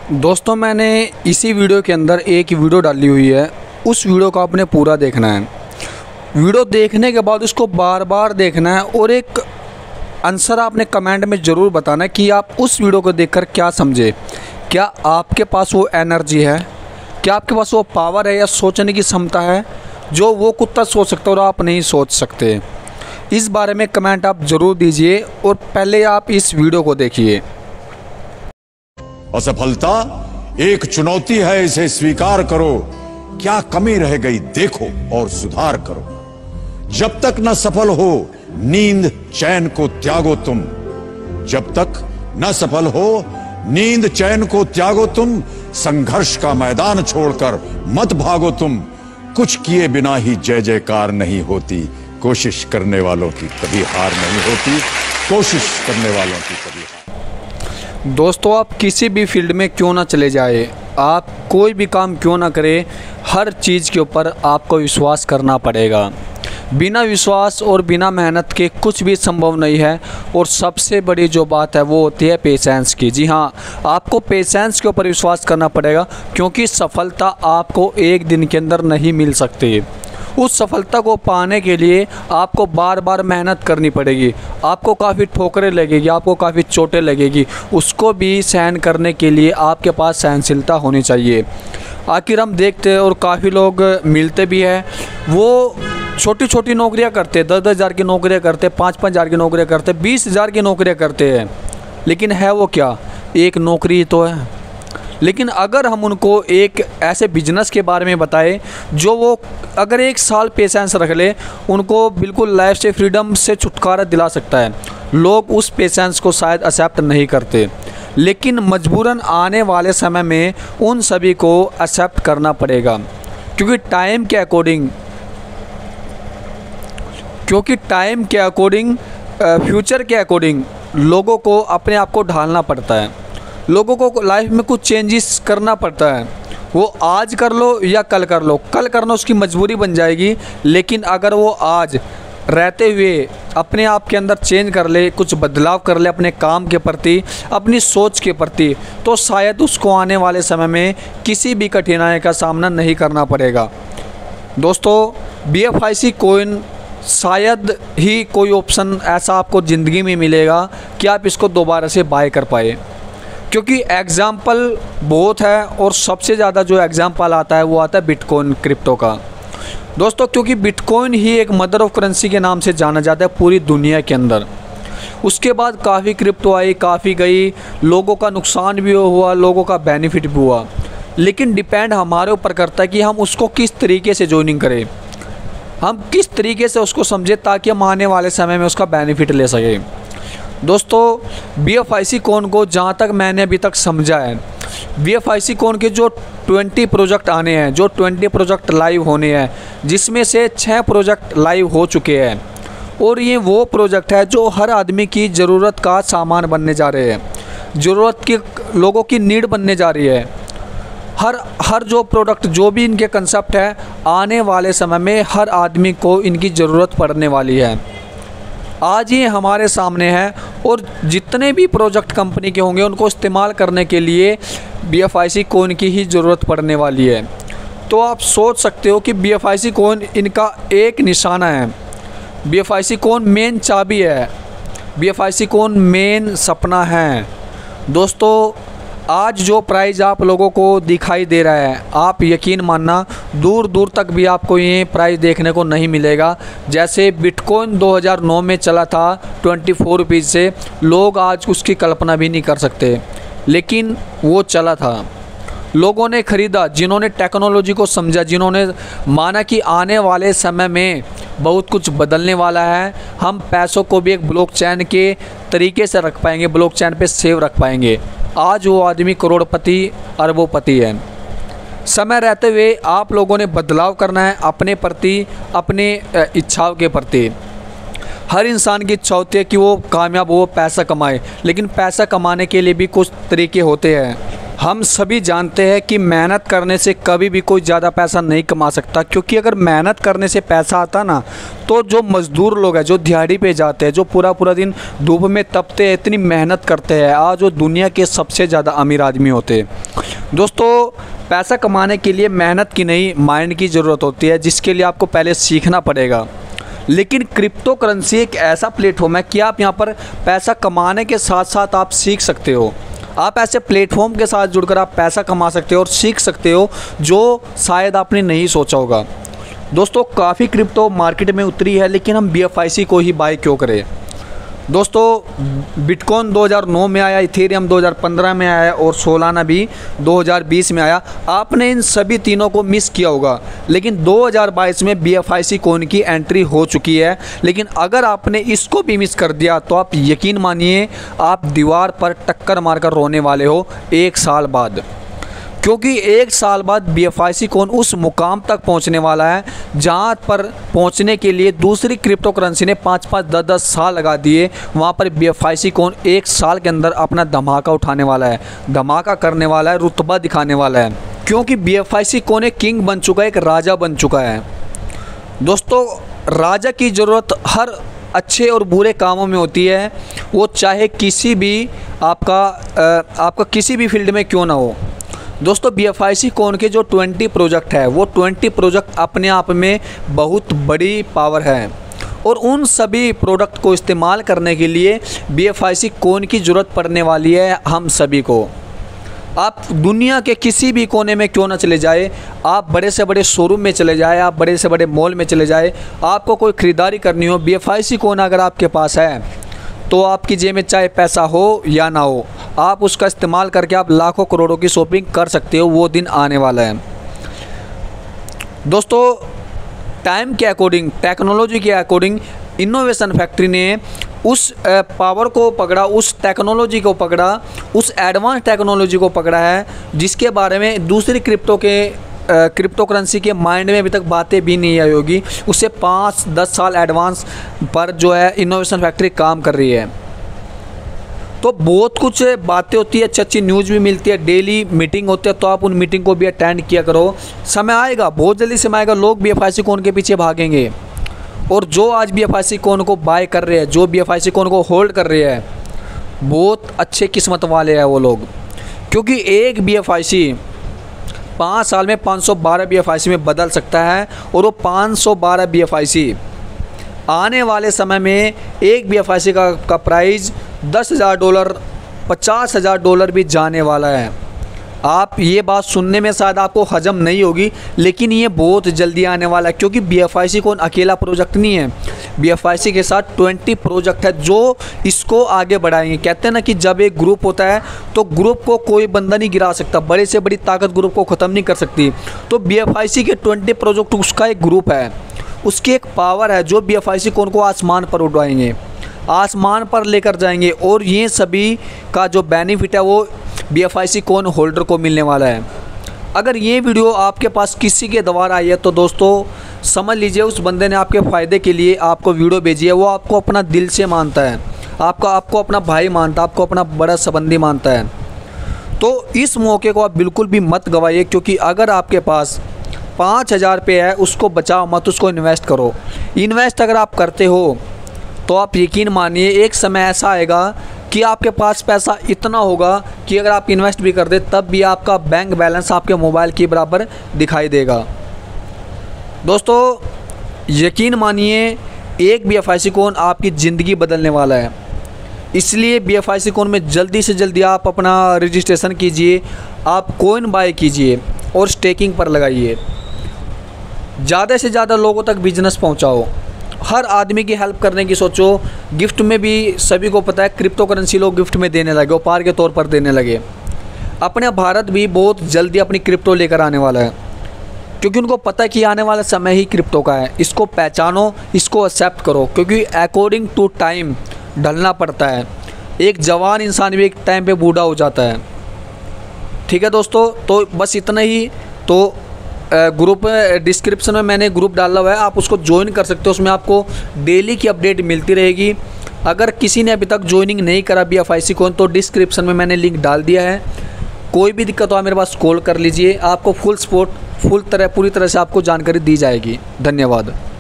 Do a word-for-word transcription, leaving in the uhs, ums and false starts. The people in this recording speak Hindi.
दोस्तों, मैंने इसी वीडियो के अंदर एक वीडियो डाली हुई है। उस वीडियो को आपने पूरा देखना है। वीडियो देखने के बाद उसको बार बार देखना है और एक आंसर आपने कमेंट में ज़रूर बताना है कि आप उस वीडियो को देखकर क्या समझे। क्या आपके पास वो एनर्जी है, क्या आपके पास वो पावर है या सोचने की क्षमता है जो वो कुत्ता सोच सकता है और आप नहीं सोच सकते। इस बारे में कमेंट आप ज़रूर दीजिए और पहले आप इस वीडियो को देखिए। असफलता एक चुनौती है, इसे स्वीकार करो। क्या कमी रह गई देखो और सुधार करो। जब तक न सफल हो नींद चैन को त्यागो तुम। जब तक न सफल हो नींद चैन को त्यागो तुम। संघर्ष का मैदान छोड़कर मत भागो तुम। कुछ किए बिना ही जय जयकार नहीं होती। कोशिश करने वालों की कभी हार नहीं होती। कोशिश करने वालों की कभी हार। दोस्तों, आप किसी भी फील्ड में क्यों ना चले जाए, आप कोई भी काम क्यों ना करें, हर चीज़ के ऊपर आपको विश्वास करना पड़ेगा। बिना विश्वास और बिना मेहनत के कुछ भी संभव नहीं है। और सबसे बड़ी जो बात है वो होती है पेशेंस की। जी हाँ, आपको पेशेंस के ऊपर विश्वास करना पड़ेगा, क्योंकि सफलता आपको एक दिन के अंदर नहीं मिल सकती। उस सफलता को पाने के लिए आपको बार बार मेहनत करनी पड़ेगी। आपको काफ़ी ठोकरें लगेगी, आपको काफ़ी चोटें लगेगी। उसको भी सहन करने के लिए आपके पास सहनशीलता होनी चाहिए। आखिर हम देखते हैं और काफ़ी लोग मिलते भी हैं, वो छोटी छोटी नौकरियां करते हैं, दस दस हज़ार की नौकरियां करते हैं, पाँच पाँच हज़ार की नौकरियां करते हैं, बीस हज़ार की नौकरियां करते हैं। लेकिन है वो क्या? एक नौकरी तो है। लेकिन अगर हम उनको एक ऐसे बिजनेस के बारे में बताएं जो वो अगर एक साल पेशेंस रख ले, उनको बिल्कुल लाइफ से फ्रीडम से छुटकारा दिला सकता है, लोग उस पेशेंस को शायद एक्सेप्ट नहीं करते। लेकिन मजबूरन आने वाले समय में उन सभी को एक्सेप्ट करना पड़ेगा, क्योंकि टाइम के अकॉर्डिंग क्योंकि टाइम के अकॉर्डिंग फ्यूचर के अकॉर्डिंग लोगों को अपने आप को ढालना पड़ता है। लोगों को लाइफ में कुछ चेंजेस करना पड़ता है। वो आज कर लो या कल कर लो, कल करना उसकी मजबूरी बन जाएगी। लेकिन अगर वो आज रहते हुए अपने आप के अंदर चेंज कर ले, कुछ बदलाव कर ले अपने काम के प्रति, अपनी सोच के प्रति, तो शायद उसको आने वाले समय में किसी भी कठिनाई का सामना नहीं करना पड़ेगा। दोस्तों, B F I C coin शायद ही कोई ऑप्शन ऐसा आपको ज़िंदगी में मिलेगा कि आप इसको दोबारा से बाय कर पाए, क्योंकि एग्ज़ाम्पल बहुत है और सबसे ज़्यादा जो एग्ज़ाम्पल आता है वो आता है बिटकॉइन, क्रिप्टो का। दोस्तों, क्योंकि बिटकॉइन ही एक मदर ऑफ करेंसी के नाम से जाना जाता है पूरी दुनिया के अंदर। उसके बाद काफ़ी क्रिप्टो आई, काफ़ी गई, लोगों का नुकसान भी हुआ, लोगों का बेनिफिट भी हुआ। लेकिन डिपेंड हमारे ऊपर करता है कि हम उसको किस तरीके से ज्वाइनिंग करें, हम किस तरीके से उसको समझें ताकि हम आने वाले समय में उसका बेनिफिट ले सकें। दोस्तों, B F I C coin को जहाँ तक मैंने अभी तक समझा है, B F I C coin के जो बीस प्रोजेक्ट आने हैं, जो बीस प्रोजेक्ट लाइव होने हैं, जिसमें से छह प्रोजेक्ट लाइव हो चुके हैं। और ये वो प्रोजेक्ट है जो हर आदमी की ज़रूरत का सामान बनने जा रहे हैं, ज़रूरत के लोगों की नीड बनने जा रही है। हर हर जो प्रोडक्ट, जो भी इनके कंसेप्ट है, आने वाले समय में हर आदमी को इनकी ज़रूरत पड़ने वाली है। आज ये हमारे सामने है और जितने भी प्रोजेक्ट कंपनी के होंगे उनको इस्तेमाल करने के लिए B F I C coin की ही ज़रूरत पड़ने वाली है। तो आप सोच सकते हो कि B F I C coin इनका एक निशाना है। B F I C coin main चाबी है, B F I C coin main सपना है। दोस्तों, आज जो प्राइस आप लोगों को दिखाई दे रहा है, आप यकीन मानना दूर दूर तक भी आपको ये प्राइस देखने को नहीं मिलेगा। जैसे बिटकॉइन दो हज़ार नौ में चला था चौबीस रुपीज़ से, लोग आज उसकी कल्पना भी नहीं कर सकते, लेकिन वो चला था। लोगों ने ख़रीदा, जिन्होंने टेक्नोलॉजी को समझा, जिन्होंने माना कि आने वाले समय में बहुत कुछ बदलने वाला है, हम पैसों को भी एक ब्लॉकचेन के तरीके से रख पाएंगे, ब्लॉकचेन पे सेव रख पाएंगे। आज वो आदमी करोड़पति, अरबोपति है। समय रहते हुए आप लोगों ने बदलाव करना है अपने प्रति, अपने इच्छाओं के प्रति। हर इंसान की इच्छा होती है कि वो कामयाब हो, पैसा कमाए, लेकिन पैसा कमाने के लिए भी कुछ तरीके होते हैं। हम सभी जानते हैं कि मेहनत करने से कभी भी कोई ज़्यादा पैसा नहीं कमा सकता, क्योंकि अगर मेहनत करने से पैसा आता ना तो जो मज़दूर लोग हैं, जो दिहाड़ी पे जाते हैं, जो पूरा पूरा दिन धूप में तपते हैं, इतनी मेहनत करते हैं, आज वो दुनिया के सबसे ज़्यादा अमीर आदमी होते हैं। दोस्तों, पैसा कमाने के लिए मेहनत की नहीं, माइंड की ज़रूरत होती है, जिसके लिए आपको पहले सीखना पड़ेगा। लेकिन क्रिप्टो करेंसी एक ऐसा प्लेटफॉर्म है कि आप यहाँ पर पैसा कमाने के साथ साथ आप सीख सकते हो। आप ऐसे प्लेटफॉर्म के साथ जुड़कर आप पैसा कमा सकते हो और सीख सकते हो जो शायद आपने नहीं सोचा होगा। दोस्तों, काफ़ी क्रिप्टो मार्केट में उतरी है, लेकिन हम बी एफ आई सी को ही बाय क्यों करें। दोस्तों, बिटकॉइन दो हज़ार नौ में आया, इथेरियम दो हज़ार पंद्रह में आया और सोलाना भी दो हज़ार बीस में आया। आपने इन सभी तीनों को मिस किया होगा, लेकिन दो हज़ार बाईस में B F I C coin की एंट्री हो चुकी है। लेकिन अगर आपने इसको भी मिस कर दिया तो आप यकीन मानिए आप दीवार पर टक्कर मारकर रोने वाले हो एक साल बाद, क्योंकि एक साल बाद B F I C coin उस मुकाम तक पहुंचने वाला है जहां पर पहुंचने के लिए दूसरी क्रिप्टो करेंसी ने पाँच पाँच दस दस साल लगा दिए। वहां पर B F I C coin एक साल के अंदर अपना धमाका उठाने वाला है, धमाका करने वाला है, रुतबा दिखाने वाला है, क्योंकि B F I C coin एक किंग बन चुका है, एक राजा बन चुका है। दोस्तों, राजा की ज़रूरत हर अच्छे और बुरे कामों में होती है, वो चाहे किसी भी आपका आपका किसी भी फील्ड में क्यों ना हो। दोस्तों, B F I C coin के जो बीस प्रोजेक्ट है, वो बीस प्रोजेक्ट अपने आप में बहुत बड़ी पावर है, और उन सभी प्रोडक्ट को इस्तेमाल करने के लिए B F I C coin की ज़रूरत पड़ने वाली है हम सभी को। आप दुनिया के किसी भी कोने में क्यों ना चले जाए, आप बड़े से बड़े शोरूम में चले जाए, आप बड़े से बड़े मॉल में चले जाए, आपको कोई ख़रीदारी करनी हो, B F I C coin अगर आपके पास है तो आपकी जेब में चाहे पैसा हो या ना हो, आप उसका इस्तेमाल करके आप लाखों करोड़ों की शॉपिंग कर सकते हो। वो दिन आने वाला है। दोस्तों, टाइम के अकॉर्डिंग, टेक्नोलॉजी के अकॉर्डिंग इनोवेशन फैक्ट्री ने उस पावर को पकड़ा, उस टेक्नोलॉजी को पकड़ा, उस एडवांस टेक्नोलॉजी को पकड़ा है जिसके बारे में दूसरी क्रिप्टो के क्रिप्टो करेंसी के माइंड में अभी तक बातें भी नहीं आई होगी। उससे पाँच दस साल एडवांस पर जो है इनोवेशन फैक्ट्री काम कर रही है। तो बहुत कुछ बातें होती है, अच्छी अच्छी न्यूज़ भी मिलती है, डेली मीटिंग होती है, तो आप उन मीटिंग को भी अटेंड किया करो। समय आएगा, बहुत जल्दी समय आएगा, लोग B F I C coin के पीछे भागेंगे, और जो आज B F I C coin को बाय कर रहे हैं, जो B F I C coin को होल्ड कर रहे हैं, बहुत अच्छे किस्मत वाले हैं वो लोग, क्योंकि एक बी एफ आई सी पाँच साल में पाँच सौ बारह बी एफ आई सी में बदल सकता है, और वो पाँच सौ बारह बी एफ आई सी आने वाले समय में एक बी एफ आई सी का, का प्राइस दस हज़ार डॉलर पचास हज़ार डॉलर भी जाने वाला है। आप ये बात सुनने में शायद आपको हजम नहीं होगी, लेकिन ये बहुत जल्दी आने वाला है, क्योंकि B F I C coin अकेला प्रोजेक्ट नहीं है। बी एफ आई सी के साथ बीस प्रोजेक्ट है जो इसको आगे बढ़ाएंगे। कहते हैं ना कि जब एक ग्रुप होता है तो ग्रुप को कोई बंदा नहीं गिरा सकता, बड़े से बड़ी ताकत ग्रुप को ख़त्म नहीं कर सकती। तो बी एफ आई सी के बीस प्रोजेक्ट उसका एक ग्रुप है, उसकी एक पावर है जो B F I C coin को आसमान पर उड़ाएंगे, आसमान पर लेकर जाएंगे, और ये सभी का जो बेनिफिट है वो B F I C coin holder को मिलने वाला है। अगर ये वीडियो आपके पास किसी के द्वारा आई है तो दोस्तों समझ लीजिए उस बंदे ने आपके फ़ायदे के लिए आपको वीडियो भेजी है, वो आपको अपना दिल से मानता है, आपका आपको अपना भाई मानता है, आपको अपना बड़ा संबंधी मानता है। तो इस मौके को आप बिल्कुल भी मत गवाइए, क्योंकि अगर आपके पास पाँच हज़ार रुपये है उसको बचाओ मत, उसको इन्वेस्ट करो। इन्वेस्ट अगर आप करते हो तो आप यकीन मानिए एक समय ऐसा आएगा कि आपके पास पैसा इतना होगा कि अगर आप इन्वेस्ट भी कर दे तब भी आपका बैंक बैलेंस आपके मोबाइल के बराबर दिखाई देगा। दोस्तों, यकीन मानिए एक B F I C coin आपकी ज़िंदगी बदलने वाला है, इसलिए B F I C coin में जल्दी से जल्दी आप अपना रजिस्ट्रेशन कीजिए, आप कॉइन बाय कीजिए और स्टेकिंग पर लगाइए। ज़्यादा से ज़्यादा लोगों तक बिजनेस पहुंचाओ, हर आदमी की हेल्प करने की सोचो। गिफ्ट में भी सभी को पता है क्रिप्टो करेंसी लोग गिफ्ट में देने लगे, उपहार के तौर पर देने लगे। अपने भारत भी बहुत जल्दी अपनी क्रिप्टो लेकर आने वाला है, क्योंकि उनको पता है कि आने वाला समय ही क्रिप्टो का है। इसको पहचानो, इसको एक्सेप्ट करो, क्योंकि अकॉर्डिंग टू टाइम ढलना पड़ता है। एक जवान इंसान भी एक टाइम पे बूढ़ा हो जाता है। ठीक है दोस्तों, तो बस इतना ही। तो ग्रुप डिस्क्रिप्शन में मैंने ग्रुप डाला हुआ है, आप उसको ज्वाइन कर सकते हो, उसमें आपको डेली की अपडेट मिलती रहेगी। अगर किसी ने अभी तक ज्वाइनिंग नहीं करा B F I C coin तो डिस्क्रिप्शन में मैंने लिंक डाल दिया है। कोई भी दिक्कत हो आप मेरे पास कॉल कर लीजिए, आपको फुल सपोर्ट फुल तरह पूरी तरह से आपको जानकारी दी जाएगी। धन्यवाद।